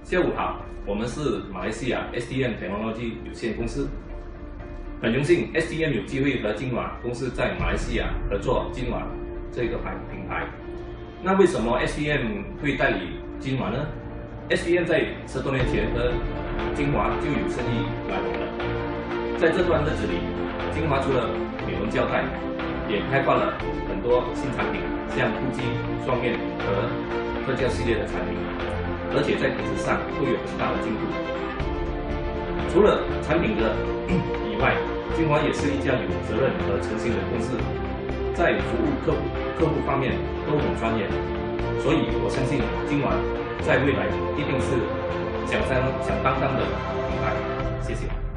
下午好，我们是马来西亚 SDM Technology 有限公司，很荣幸 SDM 有机会和金瓦公司在马来西亚合作金瓦这个品牌。那为什么 SDM 会代理金瓦呢 ？SDM 在10多年前和金华就有生意来往了，在这段日子里，金华除了美容胶带，也开发了很多新产品，像突击、双面和特价系列的产品，而且在品质上都有很大的进步。除了产品的以外，金华也是一家有责任和诚信的公司，在服务客户方面都很专业，所以我相信金华在未来一定是响当当的品牌。谢谢。